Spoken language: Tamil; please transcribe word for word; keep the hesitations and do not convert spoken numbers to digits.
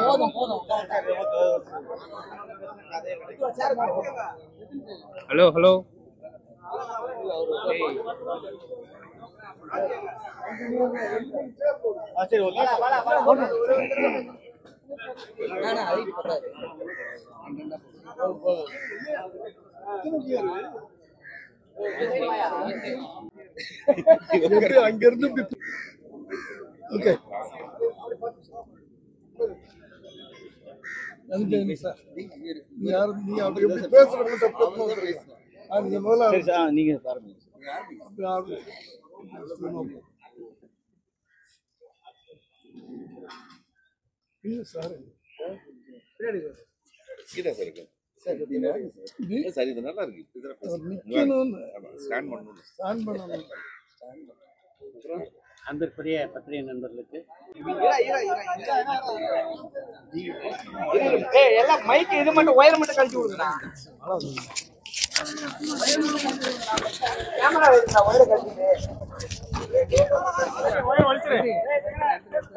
ஹலோ ஹலோ சரி ஓகே அங்க இருந்து ஓகே சார் நீ யாரும் நீ அப்படி எப்படி பேசுறது தப்பு நீங்க முதல்ல நீங்க பாருங்க இல்ல சார் கீழே இருக்கு சரி இது நல்லா இருக்கு ஸ்டாண்ட் பண்ணணும் ஸ்டாண்ட் பண்ணணும் அன்பிற்குரிய பத்திரிகை நண்பர்களுக்கு எல்லாம் மைக் இது மட்டும் ஒயர் மட்டும் கழிச்சு விடுங்கடா. கேமரா ஒயர் கழிச்சு ஒயர் வலிச்சிரு